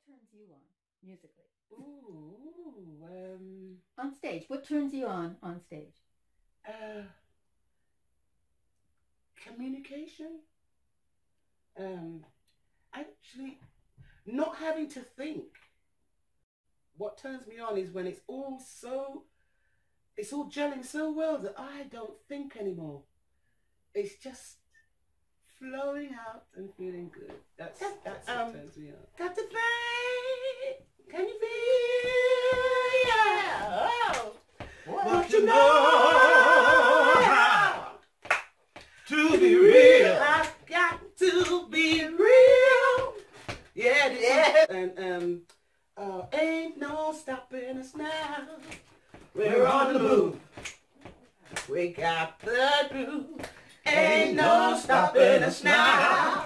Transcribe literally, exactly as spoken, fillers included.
turns you on musically? Ooh, um, on stage. What turns you on on stage? Uh, communication. Um, actually, not having to think. What turns me on is when it's all so, it's all gelling so well that I don't think anymore. It's just flowing out and feeling good. That's that's um, what turns me on. Got to think. Can you feel? Yeah. Oh. What, What you you know know to be real. I've got to be real. Yeah, Yeah. And um, uh, ain't no stopping us now. We're on the move. We got the groove. Ain't no stopping us now.